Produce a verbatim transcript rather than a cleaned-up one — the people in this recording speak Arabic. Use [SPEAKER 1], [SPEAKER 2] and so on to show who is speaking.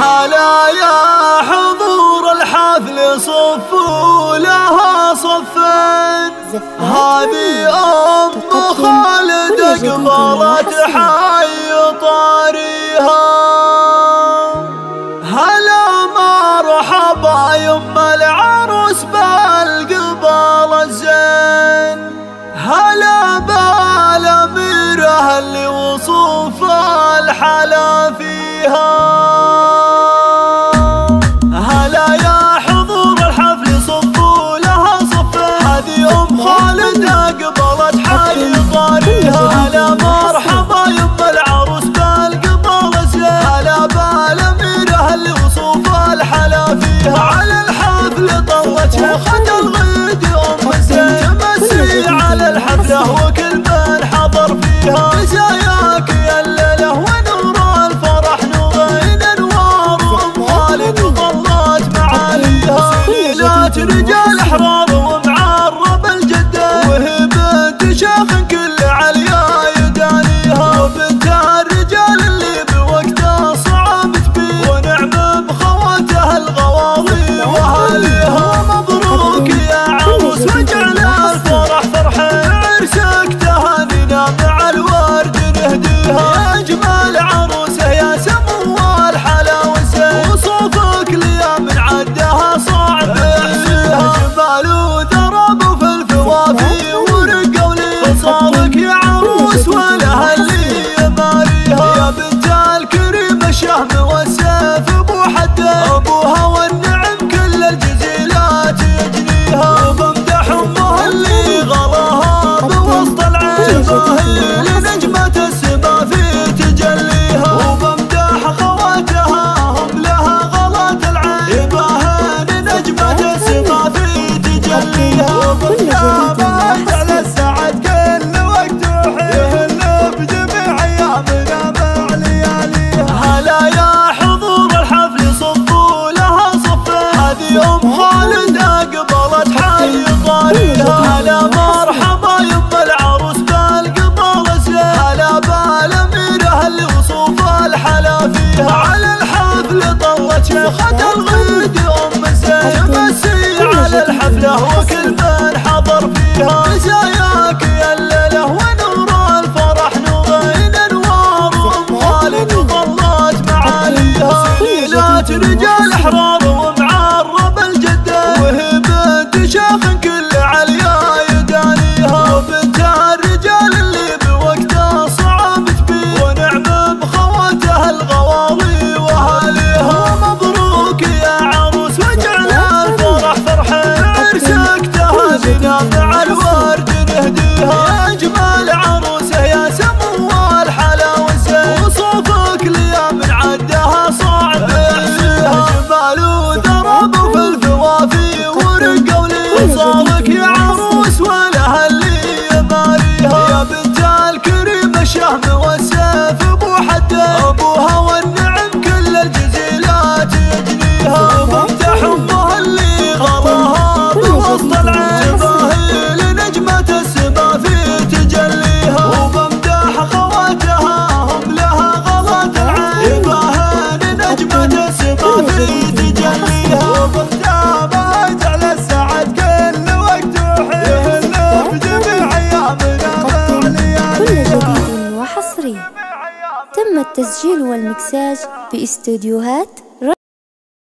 [SPEAKER 1] هلا يا حضور الحفل صفوا لها صفين، هذه أم خالد قبلت حي طاريها. هلا مرحبا يم العروس بالقبال الزين، هلا بالأميرة اللي وصوف الحلا فيها. هلا يا حضور الحفل صفوا لها صفين، هذه أم خالد قبلت حي طاريها. هلا مرحبا يم العروس بالقبال الزين، هلا بالأميرة اللي وصوف الحلا فيها. على الحفل طلت شيخة الغيد أم الزين، تمسي على الحفلة وكل من حضر فيها. جاياك يا الليلة ونور الفرح نورين انوار أم خالد وظلت معاليها. ليلات رجال احرار ومعرب الجدة، وهي بنت شيخ كل عليا يدانيها. وبنت الرجال اللي بوقتها صعب تبين، ونعم بخواتها الغواضي واهاليها. مبروك يا عروس وجعل الفرح فرحين، عرسك تهانينا مع الورد نهديها. يا اجمل عروسه يا سمو الحلا والزين، وصوفك ليا من عدها صعب يحصيها. جمال وذرب في الفوافي ورقه ولين، صارك يا عروس ولها اللي يماريها. يا بنت الكريم الشهم والسيف ابو حدين، ابوها والنعم كل الجزيلات يجنيها. وبمدح امه اللي غلاها بوسط العيبه، هي لنجمة السما في تجليها. وبمدح خواتها هم لها غلط العيبه، هي نجمة السما في تجليها. وبالكعبة على السعد كل وقت وحين، بجميع ايامنا مع لياليها. هلا يا حضور الحفل صفوا لها صفين، هذه ام خالد قبلت حي طاريها. هلا مرحبا يم العروس بالقبال الزين، هلا بالأميرة اللي وصوف الحلا فيها. على الحفل طلت شيخة الغيد أم الزين، تمسي على الحفلة وكل من حضر فيها. جاياك يا الليلة ونور الفرح نورين انوار أم خالد وظلت معاليها. ليلات رجال احرار ومعرب الجدة، وهي بنت شيخ كل عليا يدانيها. وبنت الرجال اللي بوقتها صعب تبين، ونعم بخواتها الغواضي واهاليها. مبروك يا عروس وجعل الفرح فرحين، عرسك تهانينا مع الورد نهديها. يا اجمل عروسه يا سمو الحلا والزين، وصوفك ليا من عدها صعب يحصيها. جمال وذرب في الفوافي ورقه ولين، صارك يا عروس ولها اللي يماريها. يا بنت الكريم الشهم والسيف ابو حدين، ابوها والنعم كل الجزيلات يجنيها. وبمدح امه اللي غلاها بوسط العيبه، هي لنجمة السما في تجليها. وبمدح خواتها هم لها غلط العيبه، هي نجمة السما في تجليها. وبختامات على السعد كل وقت وحين، بجميع ايامنا مع لياليها.
[SPEAKER 2] كل جديد وحصري تم التسجيل والمكساج باستديوهات